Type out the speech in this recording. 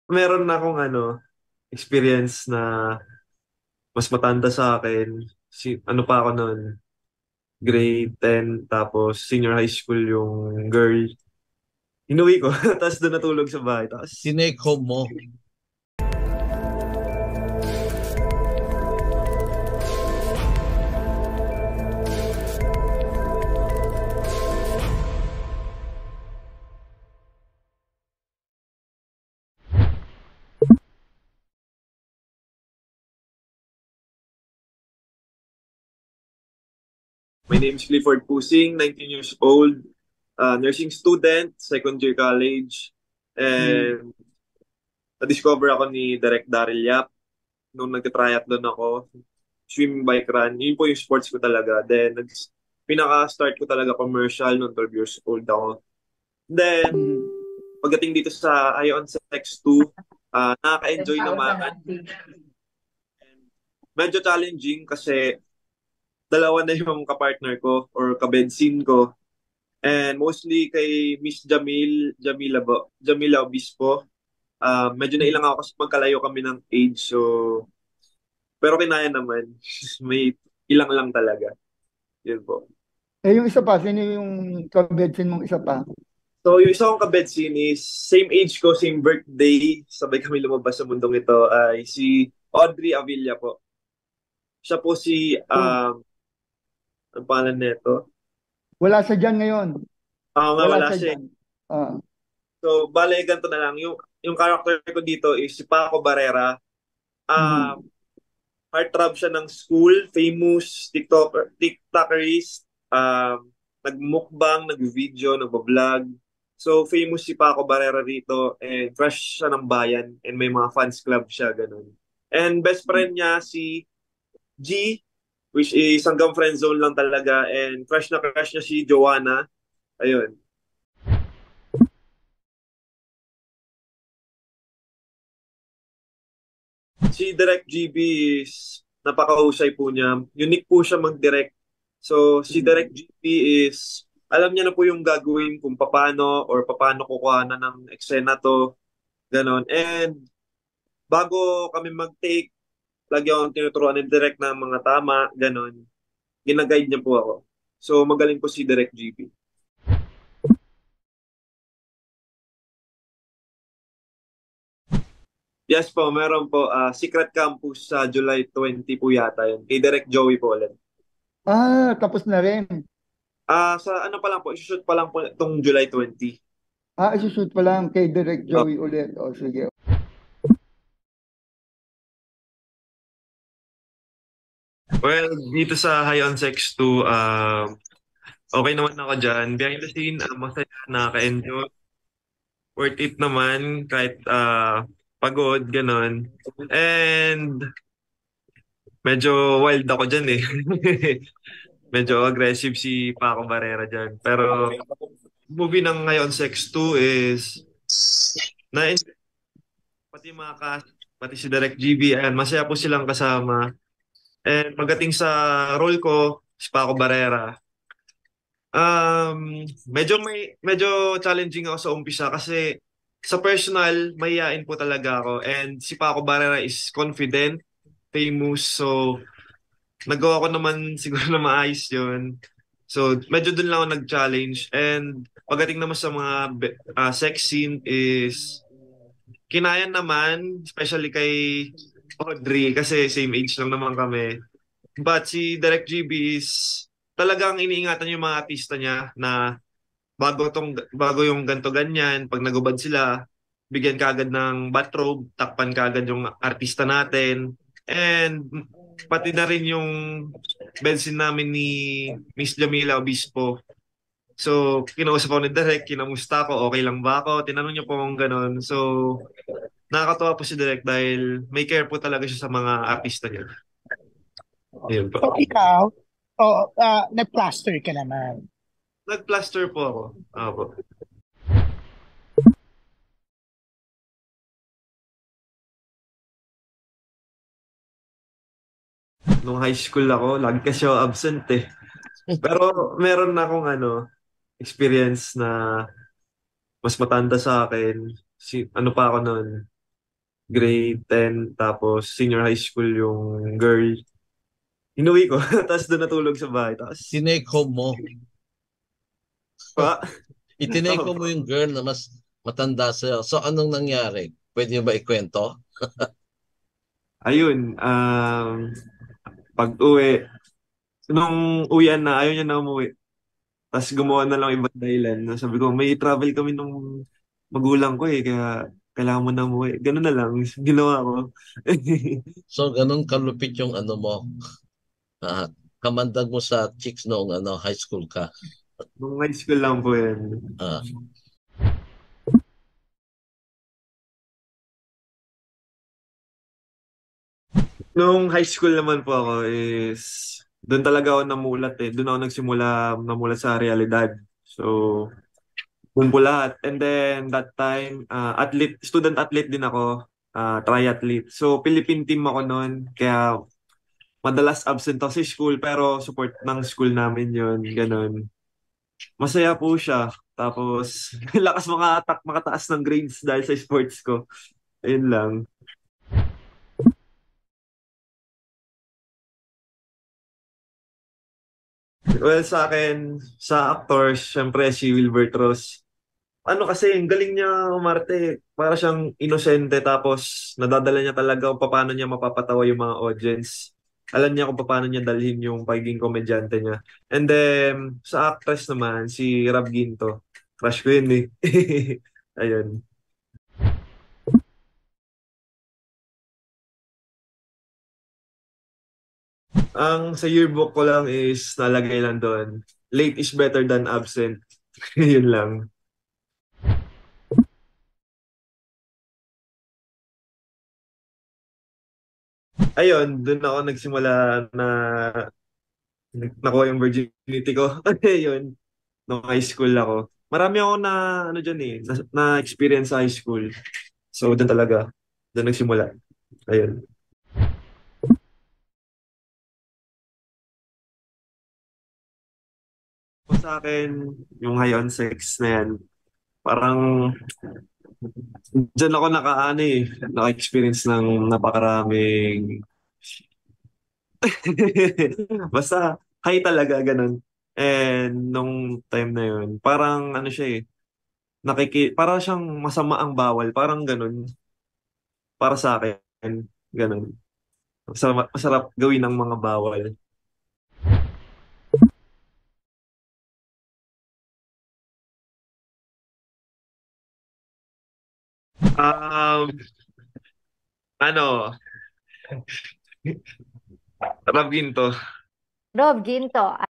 meron na akong experience na mas matanda sa akin. Ano pa ako noon, grade 10, tapos senior high school yung girl. Inuwi ko, tapos doon natulog sa bahay. Tapos, Tinake home mo. my name is Clifford Pusing, 19 years old, nursing student, second year college. Hmm. And na-discover ako ni Direk Daryl Yap nung nag-triathlon ako, swimming, bike run. Yun po yung sports ko talaga. Then, pinaka-start ko talaga commercial nung 12 years old ako. Then, Hmm. pagdating dito sa Ion Sex 2, nakaka-enjoy naman. And medyo challenging kasi dalawa na yung kapartner ko or kabedsin ko. And mostly kay Miss Jamila Obispo. Medyo nailang ako kasi magkalayo kami ng age. So, pero kinaya naman. May ilang lang talaga. Yun po. Eh, yung isa pa, sino yung kabetsin mong isa pa? So, yung isa kong kabedsin is same age ko, same birthday. Sabay kami lumabas sa mundong ito ay si Audrey Avilla po. Siya po si, Oh, ang pangalan nito. wala siya dyan ngayon. Nga Wala wala siya siya. dyan. Ah. So, bale, ganito na lang. Yung character ko dito is si Paco Barrera. Ah, Hmm. heartthrob siya ng school, famous TikTokerist, nagmukbang, nag-video, nag-vlog. So, famous si Paco Barrera rito and crush siya ng bayan and may mga fans club siya, ganun. And best friend niya si G, which is hanggang friend zone lang talaga and crush na crush niya si Joanna. Ayun. Si Direct GB is napakahusay po niya. Unique po siya mag-direct. So, si Direct GB is alam niya na po yung gagawin kung paano or paano kukuha na ng eksena to, ganon. And bago kami mag-take, lagi akong tinuturuan ni Direct ng mga tama, ganon. Ginaguide niya po ako. So, magaling po si Direct GB. Yes po, meron po. Secret Campus sa July 20 po yata yun. Kay Direct Joey po ulit. Tapos na rin. Sa ano pa lang po, isushoot pa lang po itong July 20. Isushoot pa lang kay Direct Joey ulit. O, sige. Well, dito sa High on Sex 2, okay naman ako dyan. Behind the scene, masaya, nakaka-enjoy. Worth it naman, kahit pagod, ganon. And medyo wild ako dyan eh. Medyo aggressive si Paco Barrera dyan. Pero movie ng High on Sex 2 is na pati mga cast, pati si Direk GB, ayan, masaya po silang kasama. And pagdating sa role ko, si Paco Barrera, medyo challenging ako sa umpisa kasi sa personal, mahihain po talaga ako. And si Paco Barrera is confident, famous, so nagawa ko naman siguro na maayos yun. So medyo dun lang ako nag-challenge. And pagdating naman sa mga sex scene is kinayan naman, especially kay Audrey kasi same age lang naman kami. But si Direct GB is talagang iniingatan yung mga artista niya na bago yung ganto ganyan, pag nagubad sila, bigyan kaagad ng bathrobe, takpan kaagad yung artista natin. And pati na rin yung bensin namin ni Miss Jamila Obispo. So, kinausap ako ni Direk, kinamusta ko, okay lang ba ako? Tinanong niya po akong ganun. So, nakakatuwa po si Direk dahil may care po talaga siya sa mga artista niya. Ayun po. So ikaw, nag-plaster ka naman. Nag-plaster po ako. Opo. Nung high school ako, lagi kasi ako absent eh. Pero meron na akong experience na mas matanda sa akin. Ano pa ako noon? grade 10, tapos senior high school yung girl. Inuwi ko, tapos doon natulog sa bahay. Tapos, Tinake home mo. pa, Itinake home mo yung girl na mas matanda sa'yo. So, anong nangyari? Pwede mo ba ikwento? ayun, pag-uwi, nung uwian na, ayaw niya na umuwi. Tapos gumawa na lang ibang dahilan. Sabi ko, may travel kami nung magulang ko eh, kaya kailangan mo na umuwi. Ganun na lang, ginawa ko. So, ganun kalupit yung ano mo. Ah, kamandag mo sa chicks noong high school ka. Nung high school lang po yan. Ah, Nung high school naman po ako is, doon talaga ako namulat eh. Doon ako nagsimula namulat sa realidad. So, doon po lahat. And then that time, student athlete din ako, triathlete. So, Philippine team ako noon. Kaya madalas absent ako sa school pero support ng school namin yon ganun. Masaya po siya. Tapos, lakas makataas ng grades dahil sa sports ko. Ayun lang. Well, sa akin, sa actors, syempre si Wilbert Ross. Ano kasi, ang galing niya umarte. Para siyang inosente tapos nadadala niya talaga kung paano niya mapapatawa yung mga audience. Alam niya kung paano niya dalhin yung pagiging komedyante niya. And then, sa actress naman, si Rab Ginto. Crush ko yun eh. Ayun. Ang sa yearbook ko lang is nalagay lang doon. Late is better than absent. Yun lang. Ayun, doon ako nagsimula na nakuha yung virginity ko. Ayun, nung high school ako. Marami ako na, ano dyan eh, na experience sa high school. So, doon talaga. Doon nagsimula. Ayun. Sa akin, yung high on sex na yan, parang dyan ako naka-ano eh, naka-experience ng napakaraming basta high talaga, ganun. And nung time na yun, parang ano siya eh, para siyang masama ang bawal, parang ganun, para sa akin, ganun. Masarap gawin ng mga bawal. Um, ano, Rabin to. Rob Ginto,